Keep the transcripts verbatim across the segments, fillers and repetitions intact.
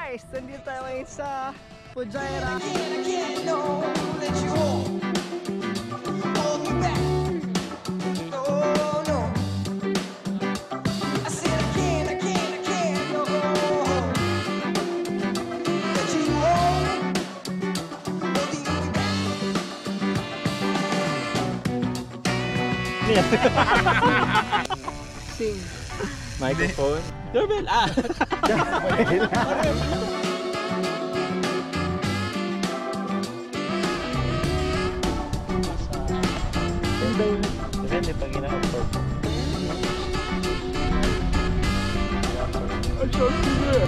Guys, nandito tayo ngayon sa Fujairah. Sing. Microphone. Doorbell. Ah. Doorbell. Depende pag ina-upload. Ang short video.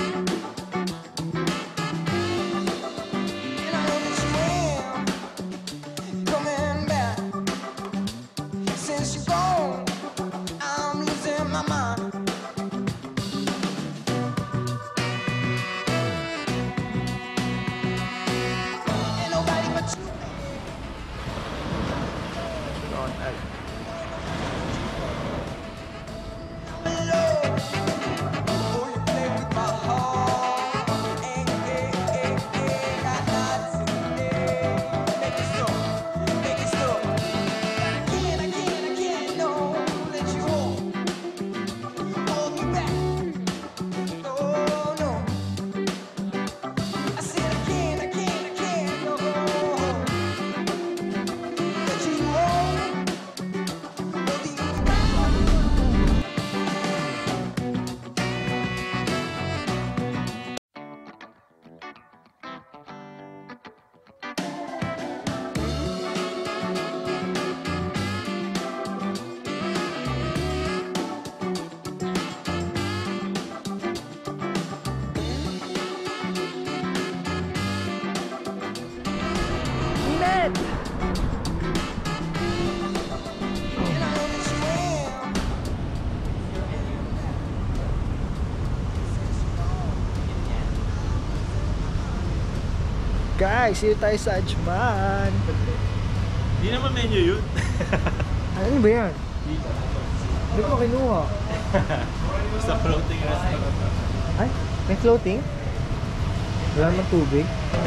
Guys, dito tayo sa Ajman. Hindi naman menu yun. Ano ba yan? Hindi ko kinuha. Basta floating restaurant. Ay, may floating? Wala naman tubig.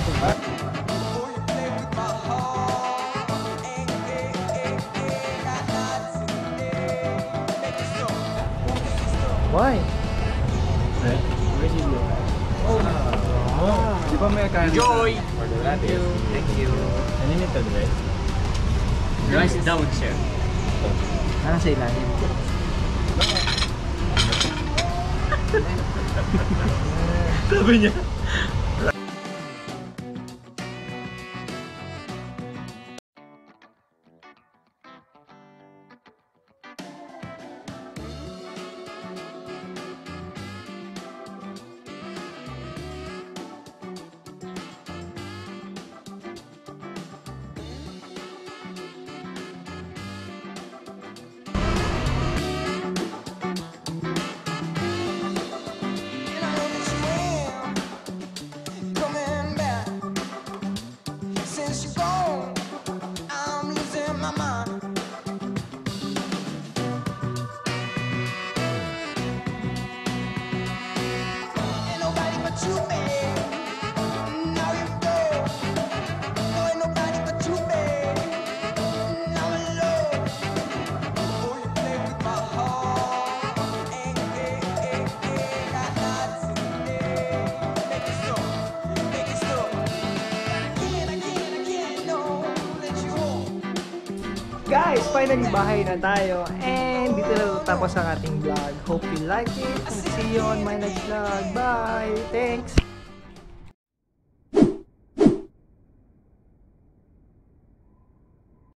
Why? Where did you go? Oh, wow. Di ba may kanin? Enjoy! Thank you. Thank you. Unlimited, right? Rice down, sir. Ano sa ilalim? Sabi niya. Guys, finally bahay na tayo. And dito na tapos ang ating vlog. Hope you like it. See you on my next vlog. Bye! Thanks!